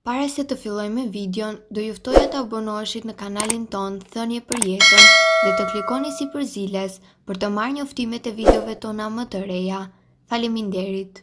Para se të fillojmë videon, do juftoja të abonoheshit në kanalin tonë Thënie për Jetën dhe të klikoni si përziles për të marrë njoftimet e videove tona më të reja. Faleminderit.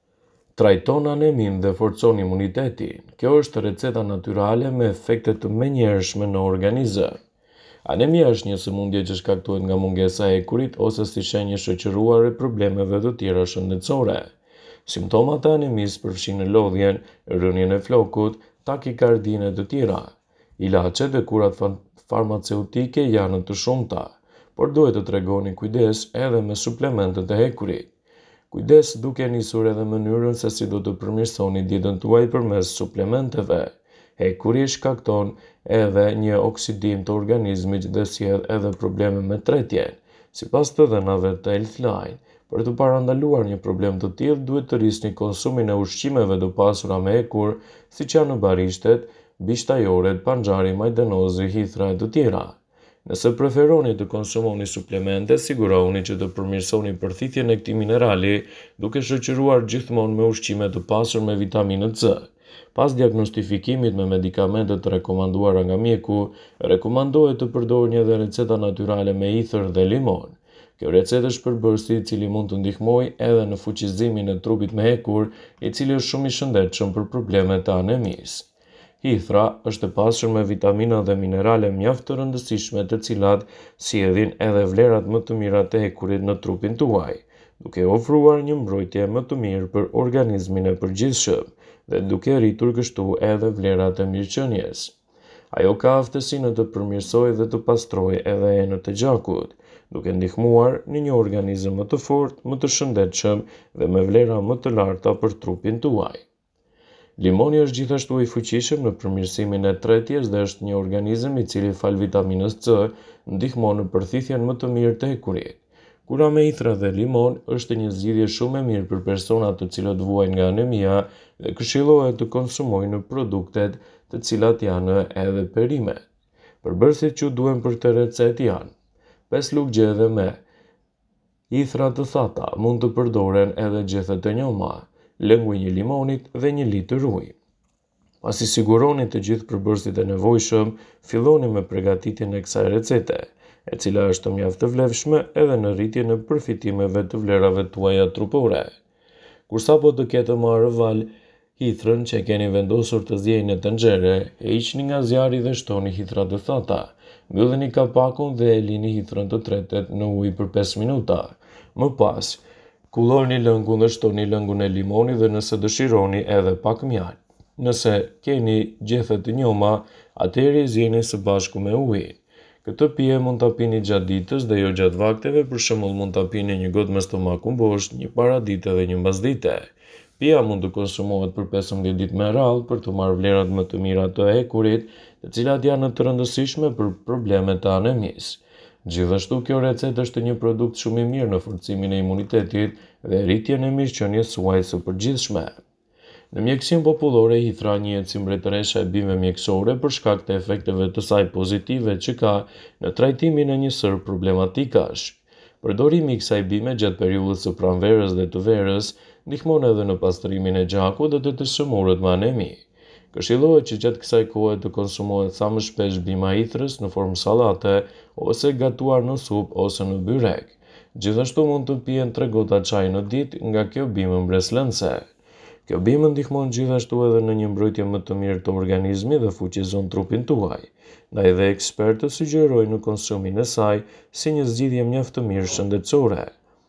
Trajton anemin dhe forcon imunitetin. Kjo është receta natyrale me efekte të menjëhershme në organizëm. Anemia është një sëmundje që shkaktohet nga mungesa e ekurit ose si shenjë shoqëruar e problemeve të tjera shëndetësore. Simptomat e anemisë përfshin lodhjen, rënien e flokut, takikardinë e të tjera. Ilaçet dhe kurat farmaceutike janë të shumta, por duhet të tregoni kujdes edhe me suplementet e ekurit. Kujdes duke nisur edhe mënyrën se si do të përmirësoni dietën tuaj përmes suplementeve. Hekuri shkakton edhe një oksidim të organizmit dhe sjell edhe probleme me tretjen. Sipas të dhënave të Healthline, për të parandaluar një problem të tillë, duhet të rrisni konsumin e ushqimeve të pasura me hekur, siç janë barishtet, bishtajoret, panxhari, majdanozi, hithra e të tjera. Nëse preferoni të konsumoni suplemente, sigurohuni që të përmirësoni përthithjen e këtij minerali duke shoqëruar gjithmonë me ushqime të pasur me vitaminë C. Pas diagnostifikimit me medikamentet të rekomanduara nga mjeku, rekomandohet të përdorni edhe receta natyrale me ithër dhe limon. Kjo recetë është përbërësi i cili mund të ndihmojë edhe në fuqizimin e trupit me hekur, i cili është shumë i shëndetshëm për problemet e anemisë. Hithra është e pasur me vitamina dhe minerale mjaft të rëndësishme të cilat sjellin edhe vlerat më të mira të hekurit në trupin tuaj, duke ofruar një mbrojtje më të mirë për organizmin e përgjithshëm dhe duke rritur kështu edhe vlerat e mirëqenies. Ajo ka aftësinë të përmirësojë dhe të pastrojë edhe enët e gjakut, duke ndihmuar në një organizëm më të fortë, më të shëndetshëm dhe me vlera më të larta për trupin tuaj. Limoni është gjithashtu i fuqishëm në përmirësimin e tretjes dhe është një organizëm i cili fal vitaminës C ndihmon në përthithjen më të mirë të hekurit. Kura me ithra dhe limon është një zgjidhje shumë e mirë për personat të cilët vuajnë nga anemia dhe këshillohet të konsumojnë produktet të cilat janë edhe perimet. Përbërësit që duhen për të recetë janë 5 lugë gjedhe me ithra të thata, mund të përdoren edhe gjethet e njoma, lëngu i 1 limonit dhe 1 litër ujë. Pasi siguroni të gjithë përbërësit e nevojshëm, filloni me përgatitjen e kësaj recete, e cila është mjaft të vlefshme edhe në rritjen e përfitimeve të vlerave tuaja trupore. Kur sapo të ketë marrë val hithrën që keni vendosur të zjejnë në tenxhere, e hiqni nga zjarri dhe shtoni hithrat të thata. Mbyllni kapakun dhe e lini hithrën të tretet në ujë për 5 minuta. Më pas, kulloni lëngun dhe shtoni lëngun e limonit dhe nëse dëshironi edhe pak mjalë. Nëse keni gjethet të njoma, atëherë i zjeni së bashku me ujin. Këtë pije mund ta pini gjatë ditës dhe jo gjatë vakteve, për shembull mund ta pini një gotë me stomakun bosh, një para dite dhe një mbas dite. Pija mund të konsumohet për 15 ditë me radhë për të marrë vlerat më të mira të hekurit, të cilat janë të rëndësishme për problemet e anemisë. Gjithashtu kjo recetë është një produkt shumë i mirë në forcimin e imunitetit dhe rritjen e mirëqenies suaj së përgjithshme. Në mjekësinë popullore, hithra njihet si mbretëresha e bimëve mjekësore për shkak të efekteve të saj pozitive që ka në trajtimin e një sër problematikash. Përdorimi i kësaj bime gjatë periudhës së pranverës dhe të verës ndihmon edhe në pastrimin e gjakut dhe të shëmurët me anemi. Këshillohet që gjatë kësaj kohe të konsumohet sa më shpesh bima hithrës në formë sallate ose gatuar në supë ose në byrek. Gjithashtu mund të pihen 3 gota çaj në ditë nga kjo bimë mbreslënse. Kjo bimë ndihmon gjithashtu edhe në një mbrojtje më të mirë të organizmit dhe fuqizon trupin tuaj. Ndaj dhe ekspertët sugjerojnë në konsumin e saj si një zgjidhje mjaft të mirë shëndetësore.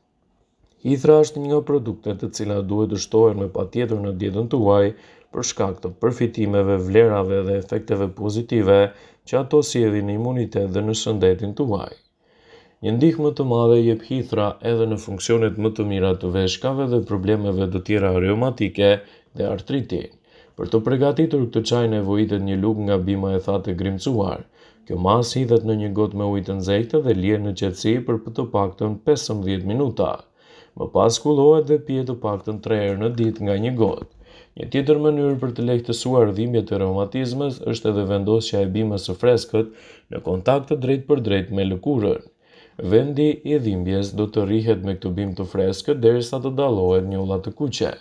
Hithra është një nga produktet të cilat duhet të shtohen me patjetër në dietën tuaj për shkak të përfitimeve, vlerave dhe efekteve pozitive që ato sjellin në imunitet dhe në shëndetin tuaj. Një ndihmë të madhe jep hithra edhe në funksionet më të mira të veshkave dhe problemeve të tjera reumatike dhe artritin. Për të përgatitur këtë çaj nevojitet një lugë nga bima e thatë e grimcuar. Kjo mas hidhet në një gotë me ujë të nxehtë dhe lihet në qetësi për të paktën 15 minuta. Më pas kullohet dhe pihet të paktën 3 herë në ditë nga një gotë. Një tjetër mënyrë për të lehtësuar dhimbjet e reumatizmit është edhe vendosja e bimës së freskët në kontakt të drejtë për drejtë me lëkurën. Vendi i dhimbjes do të rrihet me këtë bimë të freskët derisa të dallohet njolla të kuqe.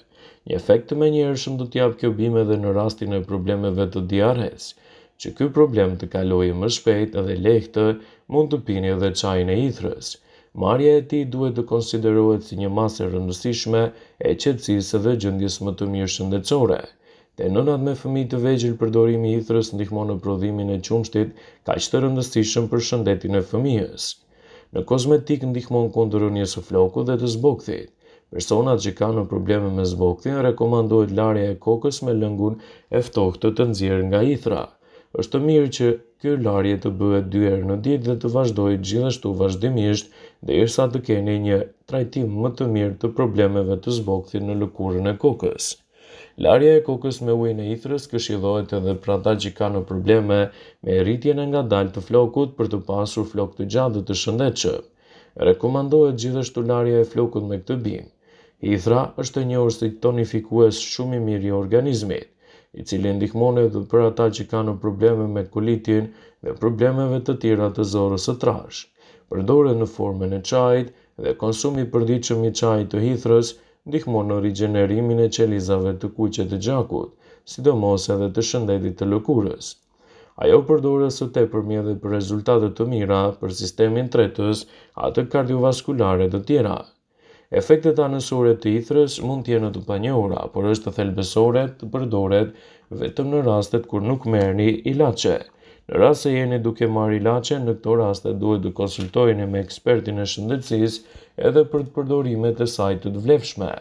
Një efekt të menjëhershëm do t'jap kjo bimë edhe në rastin e problemeve të diares, që ky problem të kalojë më shpejt edhe lehtë, mund të pini edhe çajin e ithrës. Marrja e tij duhet të konsiderohet si një masë e rëndësishme e qetësisë dhe gjendjes më të mirë shëndetësore. Te nënat me fëmijë të vegjël, përdorimi i ithrës ndihmon në prodhimin e qumshtit, kaq të rëndësishëm për shëndetin e fëmijës. Në kozmetik ndihmon kundër rënies së flokut dhe të zbokthit. Personat që kanë probleme me zbokthjen rekomandohet larja e kokës me lëngun e ftohtë të nxjerrë nga ithra. Është mirë që kjo larje të bëhet 2 herë në ditë dhe të vazhdojë gjithashtu vazhdimisht derisa të keni një trajtim më të mirë të problemeve të zbokthit në lëkurën e kokës. Larja e kokës me ujin e ithrës këshillohet edhe për ata që kanë probleme me rritjen e ngadalë të flokut për të pasur flok të gjatë dhe të shëndetshëm. Rekomandohet gjithashtu larja e flokut me këtë bimë. Ithra është e njohur si tonifikues shumë i mirë i organizmit, i cili ndihmon edhe për ata që kanë probleme me kolitin dhe problemeve të tjera të zorrës së trashë. Përdoret në formën e çajit dhe konsumi i përditshëm i çajit të ithrës ndihmon në rigjenerimin e qelizave të kuqe të gjakut, sidomos edhe të shëndetit të lëkurës. Ajo përdoret së tepërmi edhe për rezultate të mira për sistemin tretës, atë kardiovaskulare të tjera. Efektet anësore të ithrës mund të jenë të panjohura, por është thelbësore të përdoret vetëm në rastet kur nuk merrni ilaçe. Në rast se jeni duke marrë ilaçe, në këto raste duhet të konsultoheni me ekspertin e shëndetësisë edhe për të përdorimet e saj të vlefshme.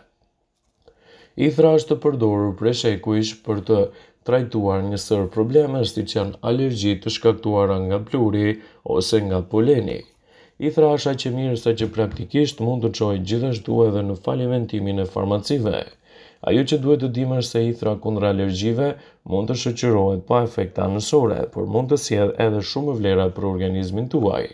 Ithra është të përdorur preshekuish për të trajtuar një sër probleme siç janë alergji të shkaktuara nga pluri ose nga poleni. Ithra është aq e mirë sa që praktikisht mund të çojë gjithashtu edhe në falimentimin e farmacive. Ajo që duhet të dimë është se ithra kundër alergjive mund të shoqërohet pa efekte anësore, por mund të sjellë edhe shumë vlera për organizmin tuaj.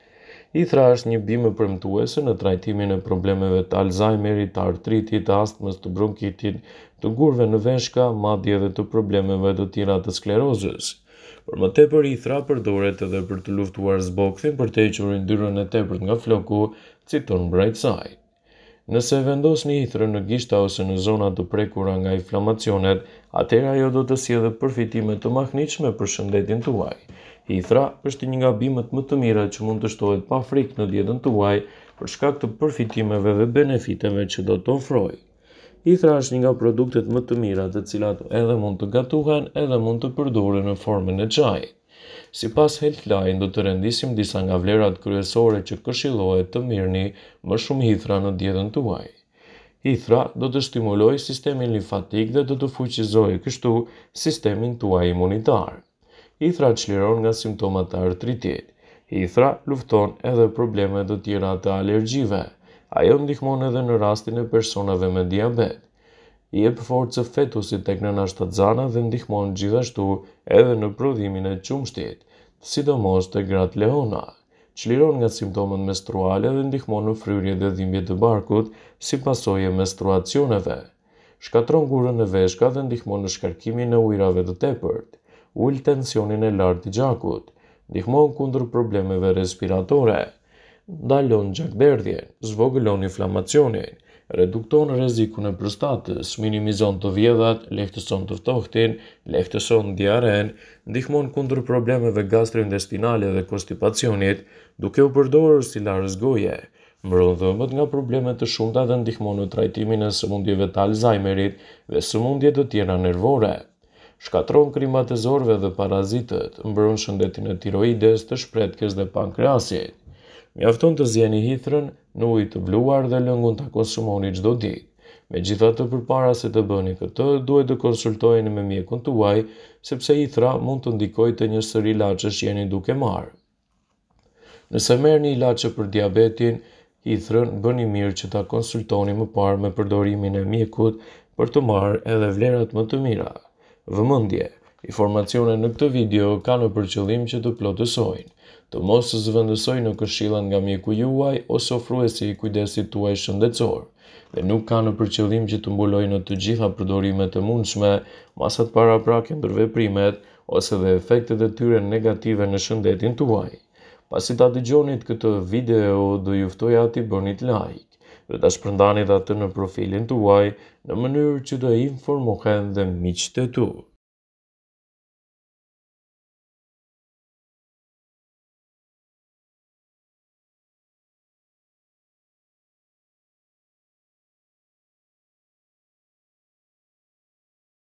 Ithra është një bimë premtuese në trajtimin e problemeve të Alzheimerit, të artritit, të astmës, të bronkitit, të gurve në veshka, madje edhe të problemeve të tjera të sklerozës. Por më tepër ithra përdoret edhe për të luftuar zbokthjen, për të hequr yndyrën e tepërt nga floku, citon Bright Side. Nëse vendosni ithrën në gishta ose në zona të prekura nga inflamacionet, atëherë ajo do të sjellë përfitime të mahnitshme për shëndetin tuaj. Ithra është një nga bimët më të mira që mund të shtohet pa frikë në dietën tuaj për shkak të përfitimeve dhe benefiteve që do të ofrojë. Ithra është një nga produktet më të mira të cilat edhe mund të gatuhen edhe mund të përdoren në formën e çajit. Sipas Healthline do të rendisim disa nga vlerat kryesore që këshillohet të mirëni më shumë ithra në dietën tuaj. Ithra do të stimulojë sistemin limfatik dhe do të fuqizojë kështu sistemin tuaj imunitar. Ithra çliron nga simptomat e artritit. Ithra lufton edhe probleme të tjera të alergjive. Ajo ndihmon edhe në rastin e personave me diabet. I jep forcë fetusit tek nëna shtatzana dhe ndihmon gjithashtu edhe në prodhimin e qumshtit, sidomos te gratë leona. Çliron nga simptomat menstruale dhe ndihmon në fryrje dhe dhimbje të barkut si pasojë e menstruacioneve. Shkatron gurën e veshka dhe ndihmon në shkarkimin e ujrave të tepërt. Ul tensionin e lartë të gjakut. Ndihmon kundër problemeve respiratore. Ndalon gjakderdhjen, zvogëlon inflamacionin, redukton rrezikun e prostatës, minimizon të vjedhat, lehtëson të ftohtin, lehtëson diaren, ndihmon kundër problemeve gastrointestinale dhe konstipacionit, duke u përdorur si larës goje, mbron dhëmbët nga probleme të shumta dhe ndihmon në trajtimin e sëmundjeve të Alzheimerit dhe sëmundje të tjera nervore. Shkatron krimat e zorëve dhe parazitët, mbron shëndetin e tiroides, të shpretkës dhe pankreasit. Mjafton të zjeni ithrën në ujë të bluar dhe lëngun ta konsumoni çdo ditë. Megjithatë, përpara se të bëni këtë, duhet të konsultoheni me mjekun tuaj, sepse ithra mund të ndikojë te një sër ilaçesh që jeni duke marrë. Nëse merrni ilaçe për diabetin, ithrën bëni mirë që ta konsultoni më parë me përdorimin e mjekut për të marrë edhe vlerat më të mira. Vëmendje: informacionet në këtë video kanë për qëllim që të plotësojnë, të mos zëvendësojnë në këshilla nga mjeku juaj ose ofruesi i kujdesit tuaj shëndetësor, dhe nuk kanë për qëllim që të mbulojnë në të gjitha përdorimet e mundshme, masat paraprake ndër veprimet ose dhe efektet e tyre negative në shëndetin tuaj. Pasi ta dëgjonit këtë video, do ju ftoja t'i bënit like. dhe ta shpërndanit atë në profilin tuaj në mënyrë që të informohen dhe miqtë e tu.